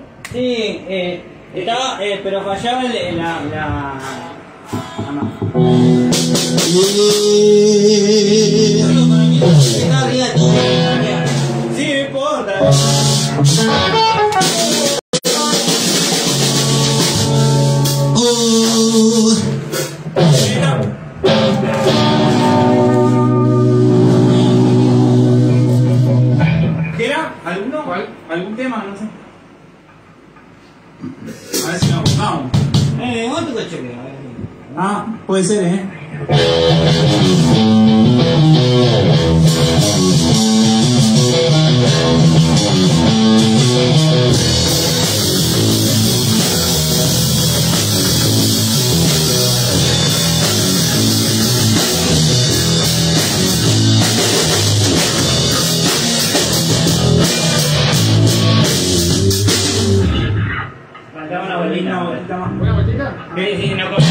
Sí, estaba, pero fallaba la mano. Está arriba todo. Sí, no importa. ¿Qué era? ¿Alguno? ¿Cuál? ¿Algún tema? No sé. A ver si nos buscamos. ¿Cuánto te chequeo? Ah, puede ser, Una vueltita. ¿Una vueltita? Sí, una cosa.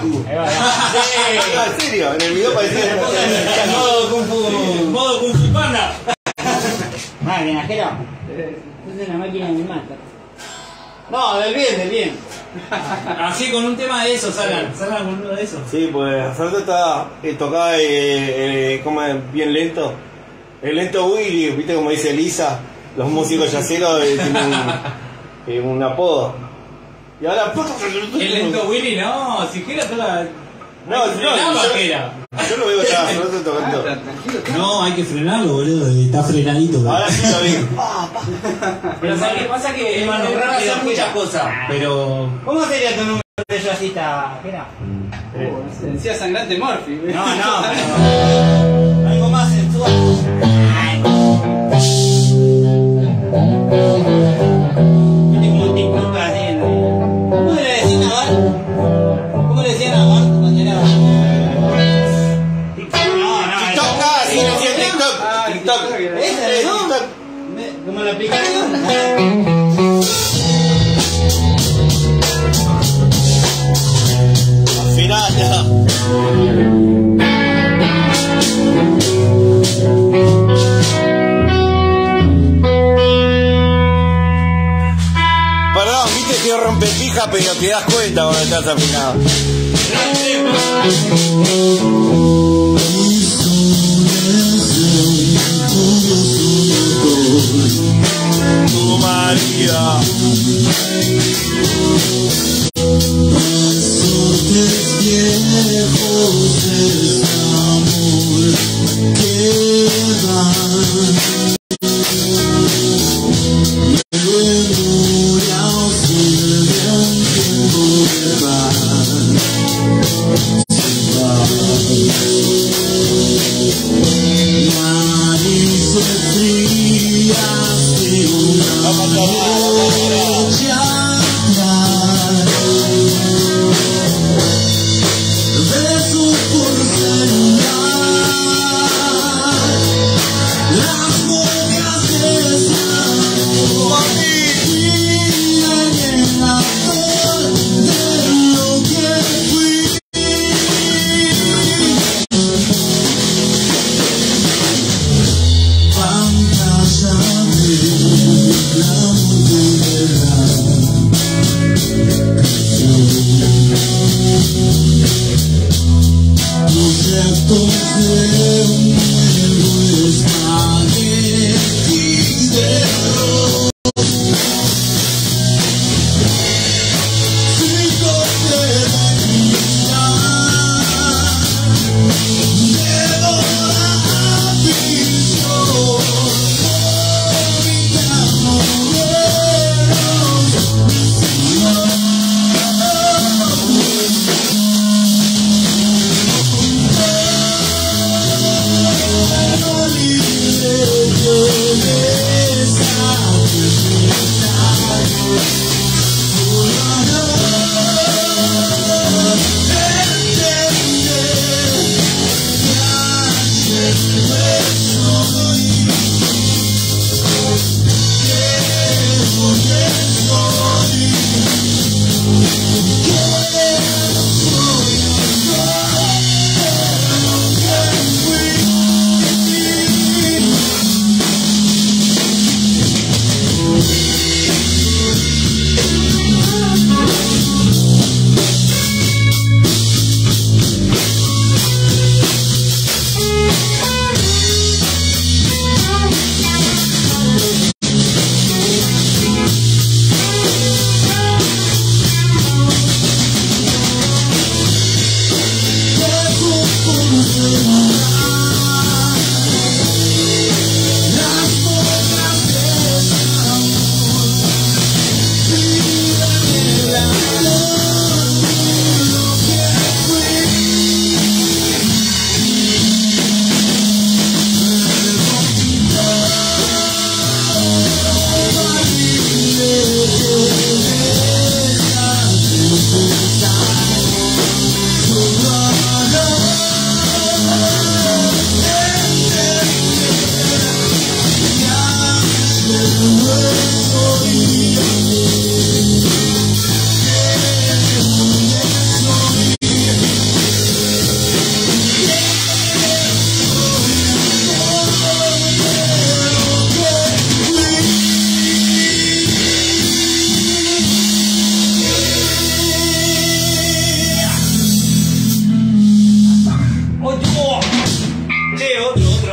Yaku. Ahí va, ahí va. Ah, ¿en serio? En el video parecía Modo Kung Fu. Modo Kung Fu Panda. Máquina, ajero. Es una máquina de mata. No, del bien. Así con un tema de eso salgan con uno de esos. Sí, pues Alberto está tocaba como bien lento. El lento Willy, viste como dice Elisa, los músicos yaceros tienen un apodo. Y ahora El lento Willy no, siquiera toda. No, yo lo veo acá, Alberto tocando. No, hay que frenarlo, boludo. Está frenadito. Ahora sí lo vi. Pero ¿sabes qué pasa? Que va a hacer muchas cosas. Pero. ¿Cómo sería tu número de jazzista? Decía sangrante Murphy. No, pero. Algo más sensual. Viste como un TikTok así. ¿Cómo le decían a Bart? ¿Cómo le decían a Bart cuando era? TikTok, sí, decía TikTok. ¿Ese, no? TikTok. Como la aplicación. Afinada. Perdón, viste que rompepija, pero te das cuenta cuando estás afinado. Tu María.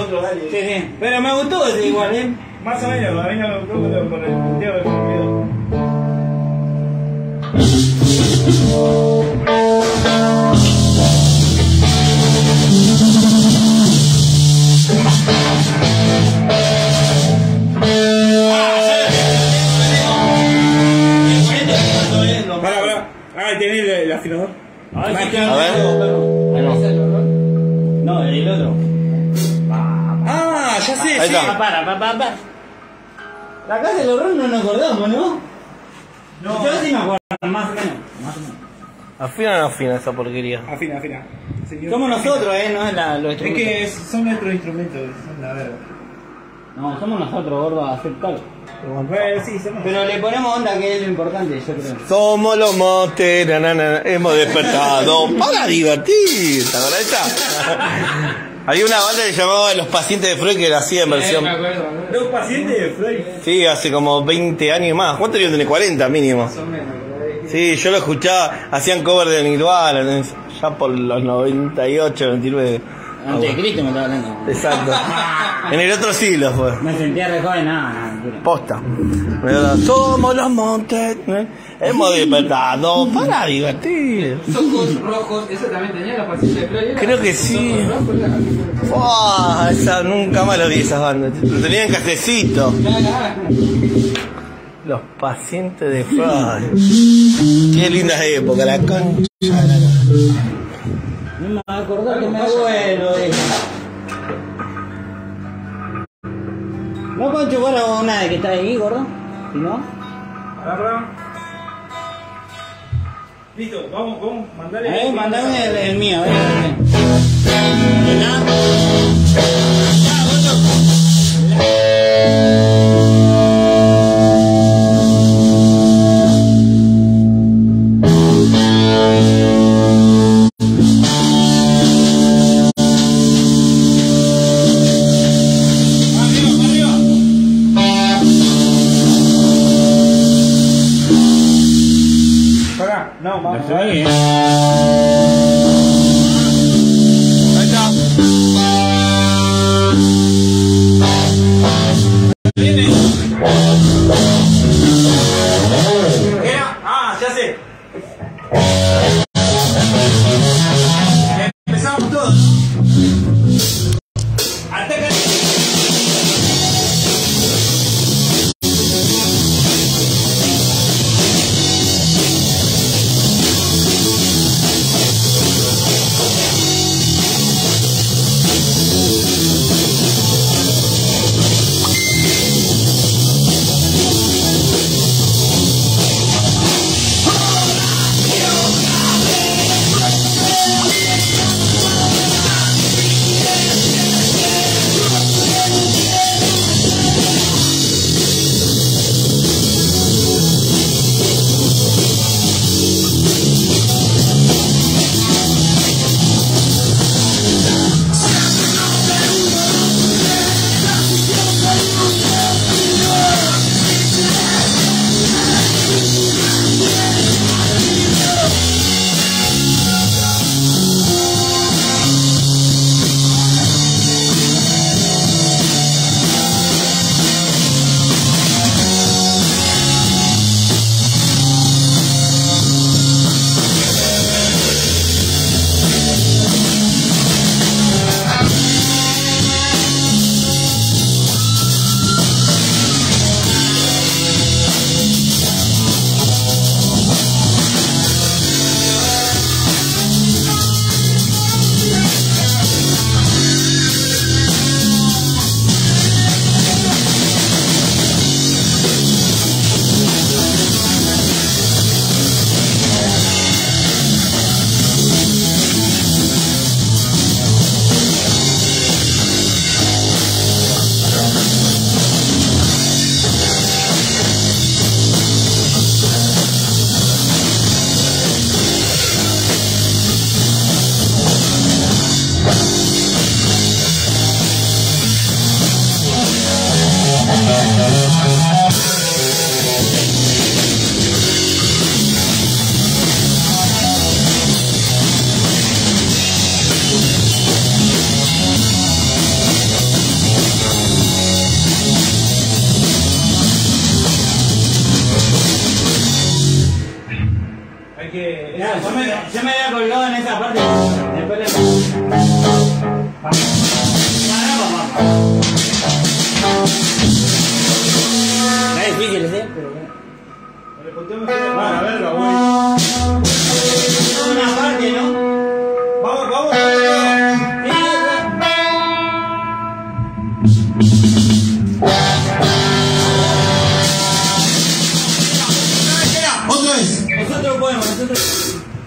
otro, dale. Sí, sí. Pero me gustó ese igual, ¿eh? Más o menos, a mí no me gustó con el punteo que me quedó. Ahí tenés el afilador. A ver. No, el otro. Ah, ya sé, Ahí sí. está. Para. La casa del horror no nos acordamos, ¿no? No. Yo sí me acuerdo, más o menos. Afina o no afina esa porquería. Afina. Señor. Somos nosotros, no es los Es instrumentos. que son nuestros instrumentos, son la verga. No, somos nosotros, gordo, a aceptarlo. Bueno, sí, somos. Pero le ponemos onda que es lo importante, yo creo. Somos los montes, hemos despertado para divertir. ¿Te acordás de esa? Había una banda que se llamaba Los Pacientes de Freud que la hacía en versión. Me acuerdo. Los pacientes de Freud. Sí, hace como 20 años más. ¿Cuánto yo tenía? 40 mínimo. Más o menos. Sí, yo lo escuchaba, hacían cover de Nirvana, ya por los 98, 99. Antes de Cristo me estaba hablando. Exacto. En el otro siglo fue. Me sentía re joven, nada, mentira. Posta. Somos los montes, hemos despertado para divertir. Ojos rojos, eso también tenía la paciencia de Freud. Creo que sí. Ojos rojos, la- ¡Wow! Esa, nunca más lo vi esas bandas. Lo tenían en cafecito. Los pacientes de Freud. Qué linda época, la concha. No me acordé que me abuelo de eso. ¿No puedo chupar a una de que está ahí, gordo? Si no. Agarra. Listo, vamos, mandale. Mandame el mío, ¿Verdad? No, vamos. Está bien. Ahí está. Ya sé. Empezamos todos. Ataca. Yo me había colgado en esa parte. Después le... Es difícil, ¿sí? Pero bueno. Bueno, a ver, la voy. Una parte, ¿no? Vamos, vamos. Otra vez. Nosotros podemos, nosotros...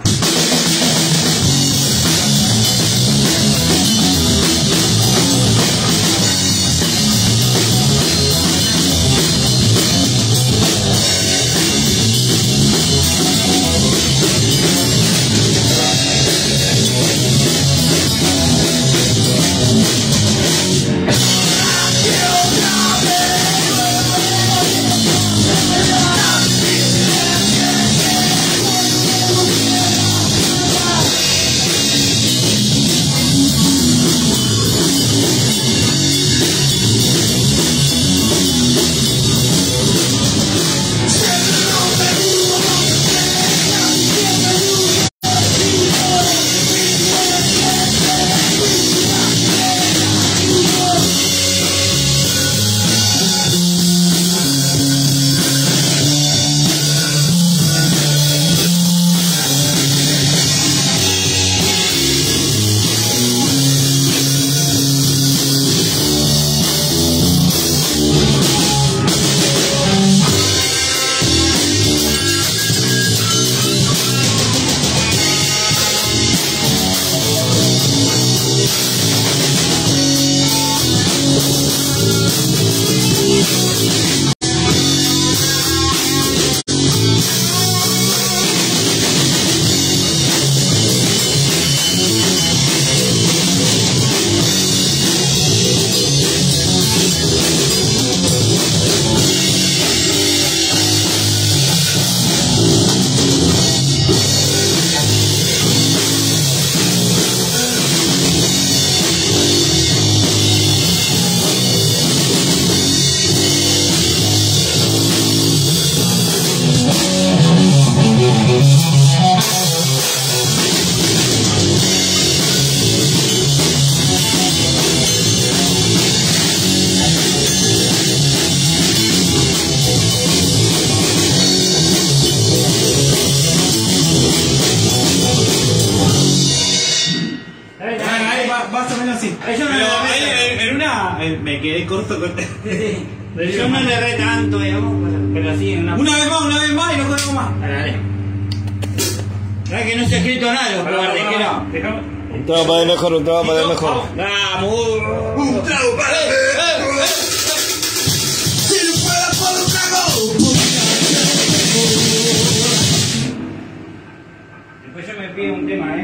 Más o menos así. Yo no Pero le ahí, en una me quedé corto con... Yo no le erré tanto, digamos, pero así en Una vez más y no jodemos más. Dale. ¿Sabes que no se ha escrito nada los guardejeros? Un trago para el mejor, un trago para el mejor. Vamos. Un trago para Si no fuera por un trago. Después yo me pido un tema,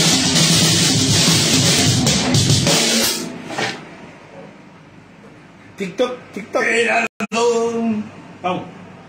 TikTok, TikTok. Vamos.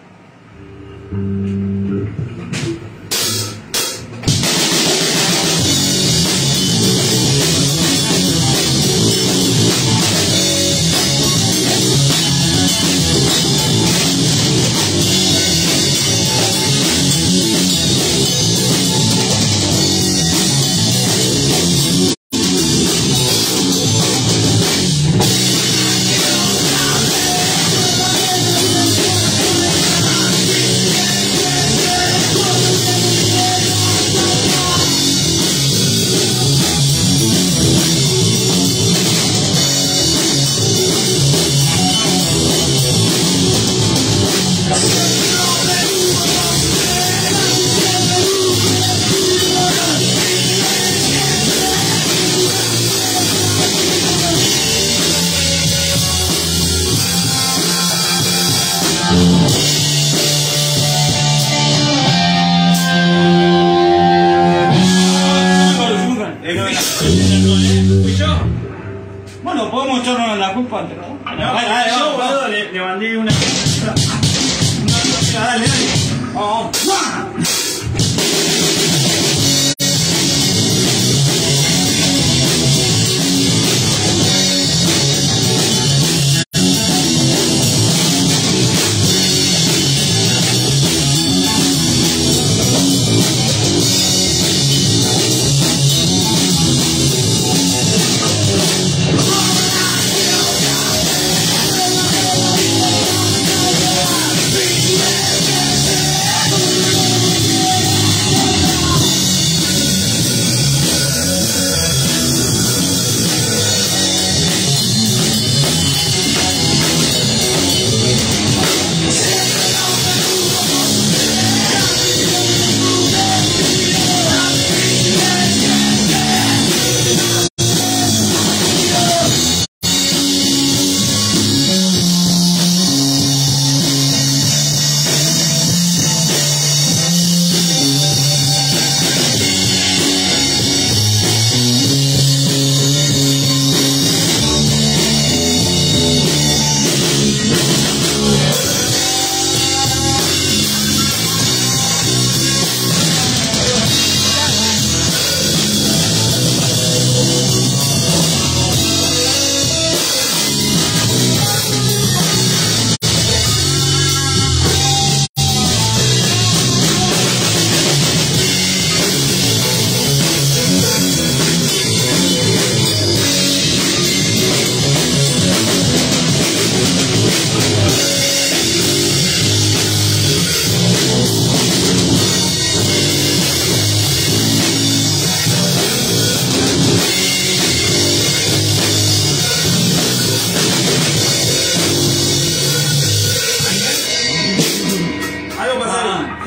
Bueno, podemos echarnos la culpa entre los dos. Dale, Yo, vamos. boludo, le mandé una... Dale, dale. Vamos.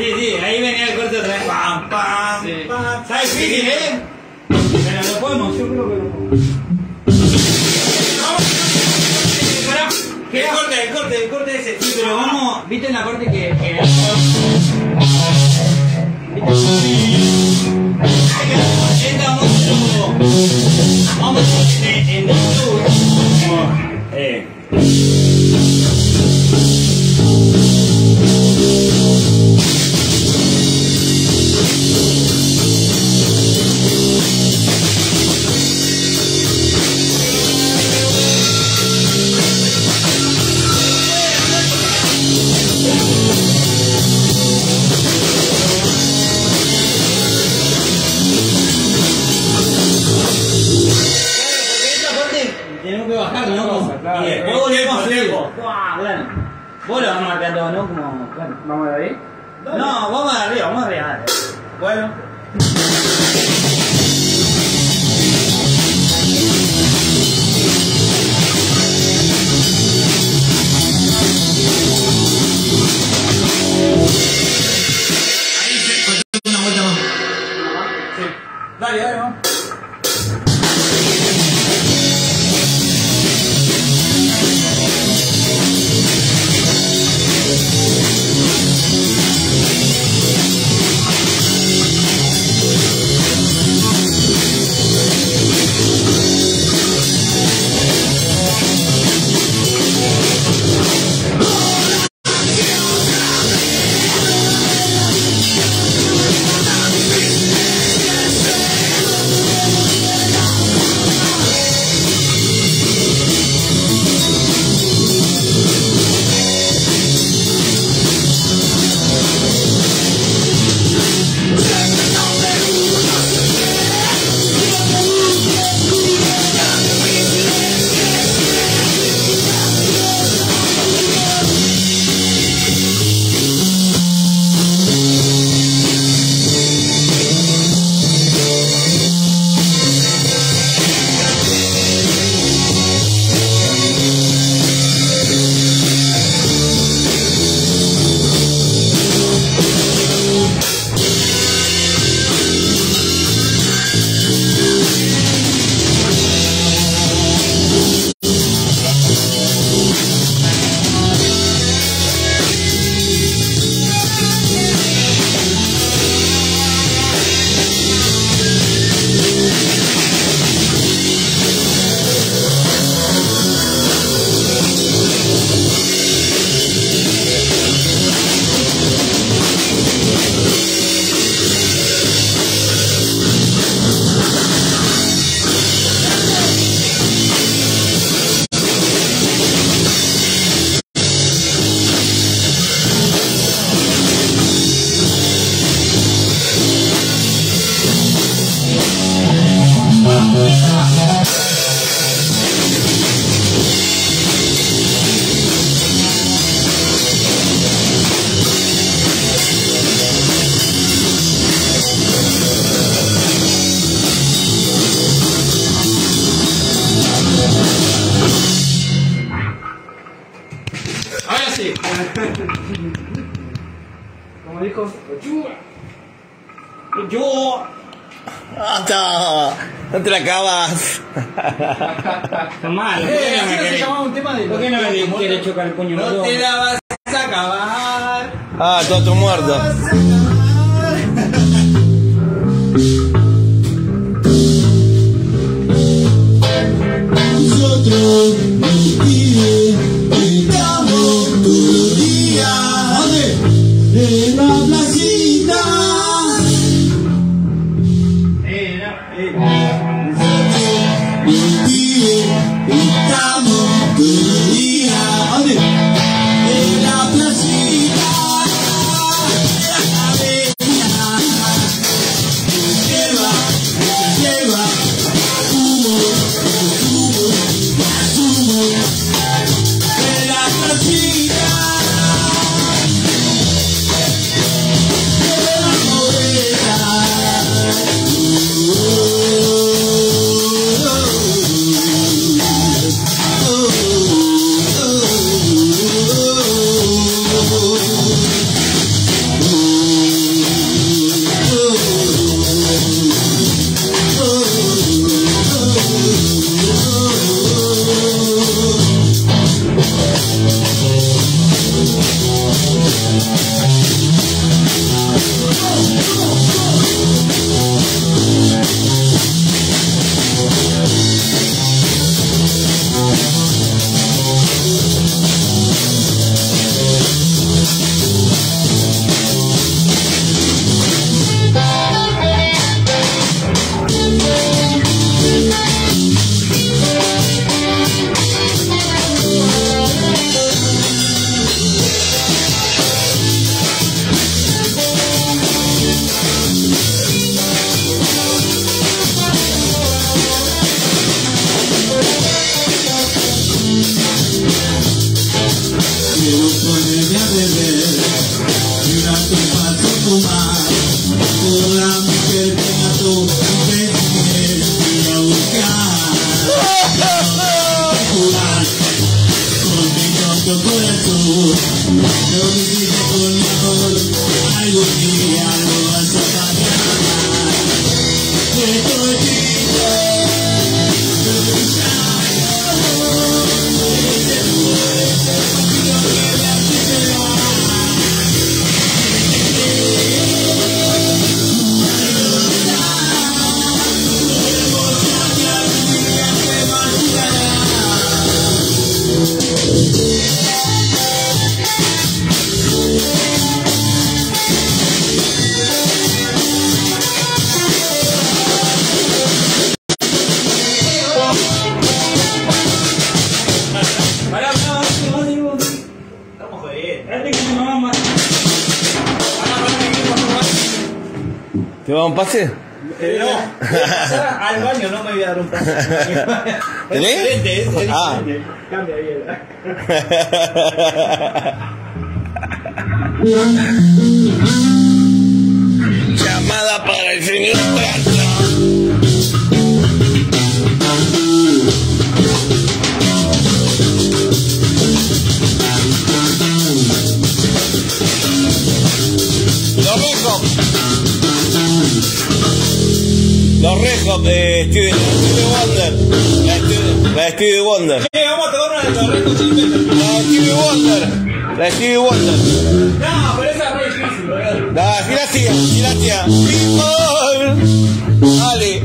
Sí, ahí venía el corte otra vez. Pam, pam, Sí. pam. Está difícil, ¿eh? Pero lo podemos, yo creo que lo podemos. El corte ese. Sí, pero vamos, ¿viste en la parte que vamos en el tenemos que bajar, ¿no? Claro. Y después volvemos a subir. Claro. Vos lo vas marcando, ¿no? Como, claro. ¿Vamos de ahí? No, vamos arriba. Bueno. Ahí se una vuelta más. Sí. Dale, vamos. Ahora sí. Como dijo, Yo. No te la acabas. Tomá, ¿por así qué no me se querés? llamaba un tema de ¿Por qué no me querés chocar el puño? No te la vas a acabar. Ah, todo tu muerto. Nosotros nos piden, estamos todos los días en la placita. Nosotros nos piden, estamos todos los días en la placita. Lleva humo, de la placita, de la morena. No me digas con mi amor, algún día lo vas a cambiar. Estoy triste, pero ya no. Ese fue ese partido que me hace llorar. ¿Te va un pase? No, al baño no me voy a dar un pase. ¿Tenés? Es diferente. Ah. Cambia bien. Llamada para el señor Plata. Los Red Hot de Stevie Wonder. La de Stevie Wonder. Vamos a tocar una de los Red Hot Chili Peppers. La de Stevie Wonder. La de Stevie Wonder. No, pero esa es re difícil, boludo. Gracias. People. Dale.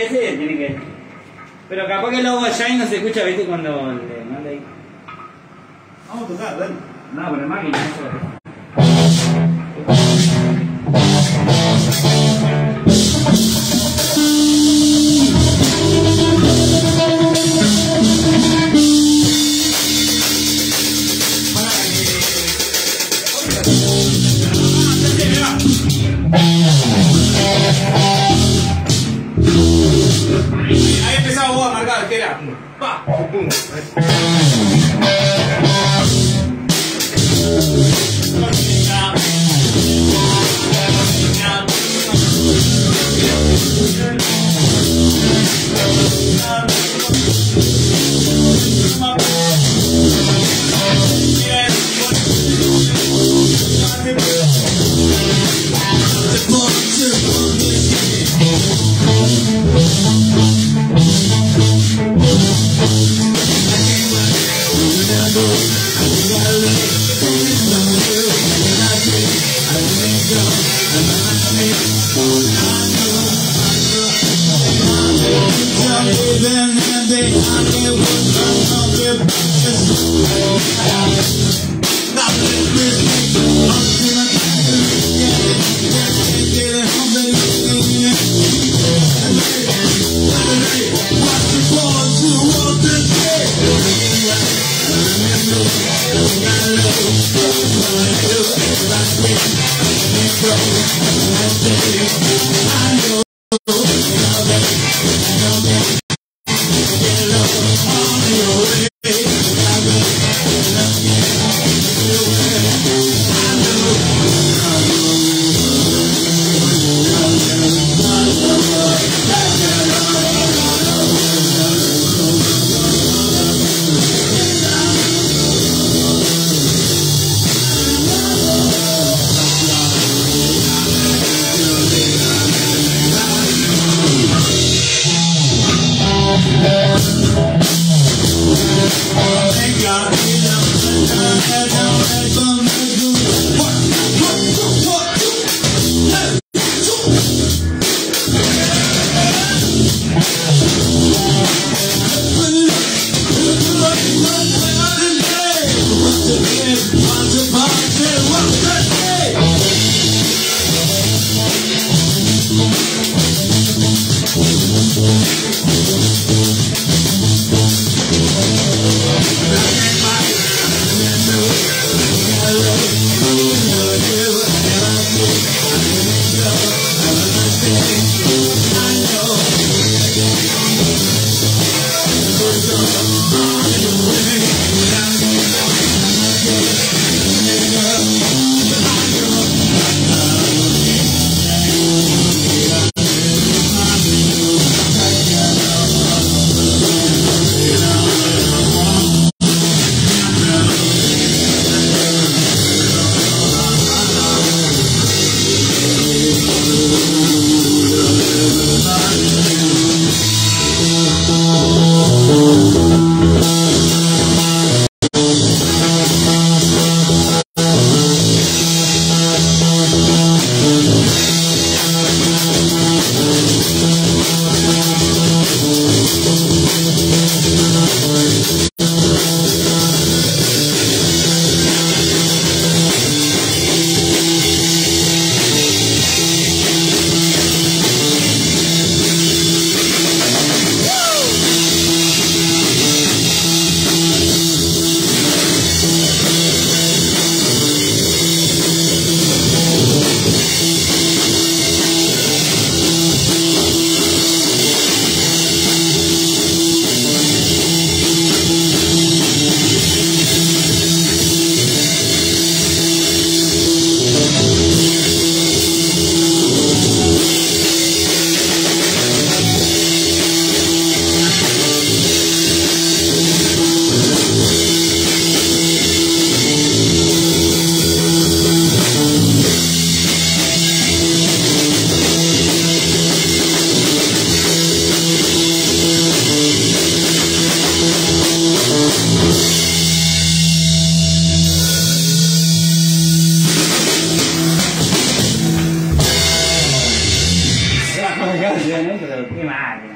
ese tiene que. Pero capaz que el logo Shine no se escucha, viste, cuando le manda ahí. Vamos a tocar, dale. No, pero es máquina, no se Ahí empezamos vos a marcar, Tela. Pa.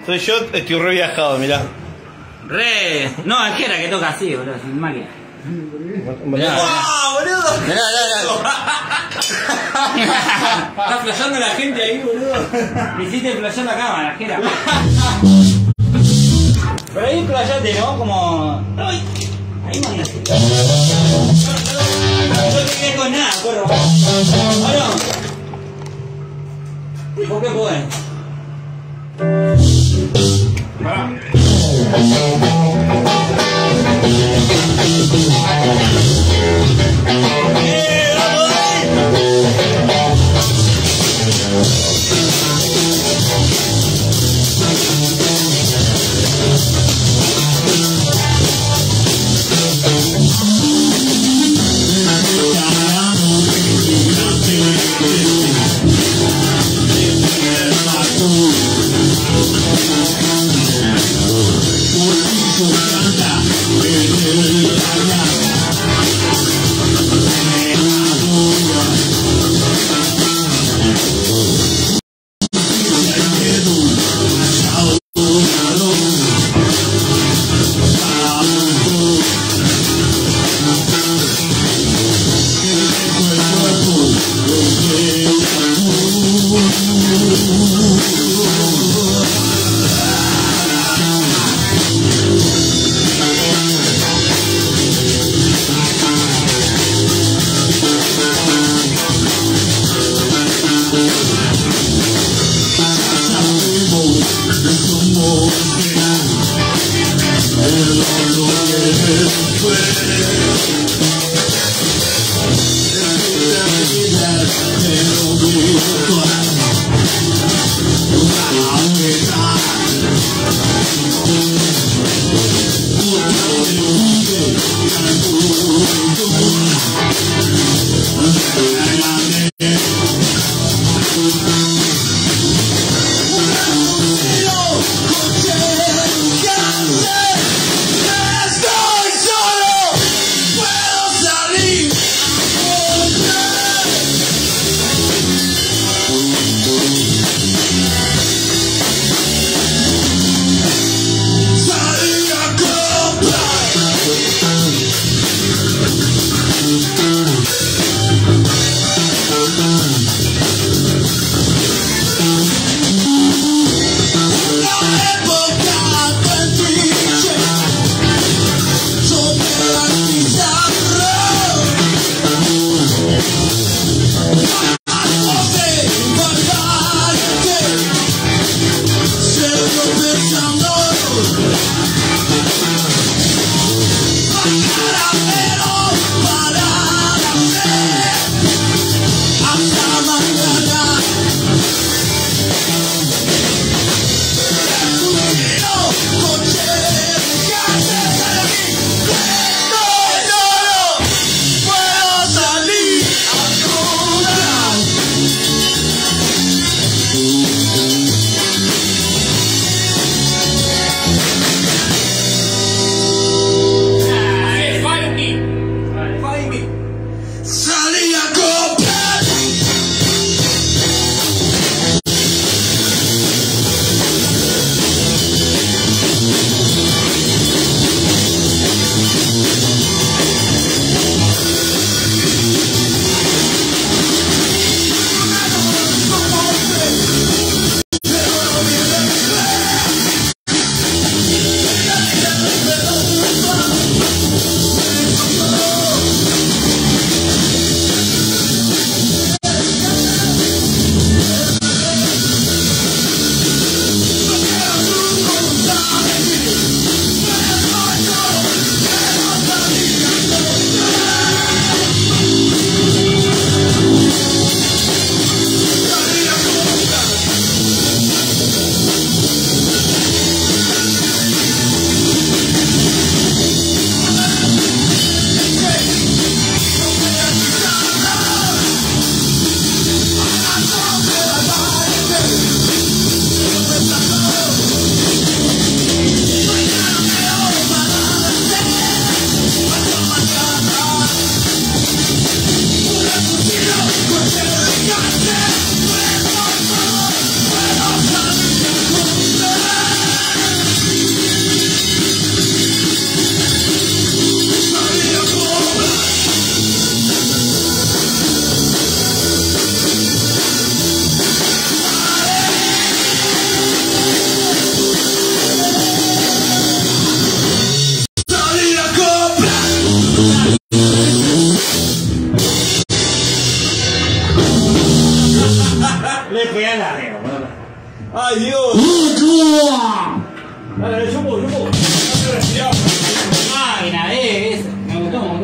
Soy yo, estoy re viajado, mirá. Re. No, es que era que toca así, boludo, sin máquina. Mirá. boludo! Mirá. Está flasheando la gente ahí, boludo. Me hiciste flashear la cámara, Jera. Pero ahí flasheate, ¿no? Como. ¡Ay! Ahí mandaste. No te quedé con nada, corro. Ahora. ¿Por qué podés? Pará.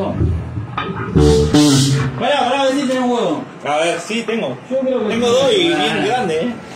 dos. Pará, a ver si tenés un huevo. A ver, sí, tengo. Yo creo que Tengo dos y bien grande,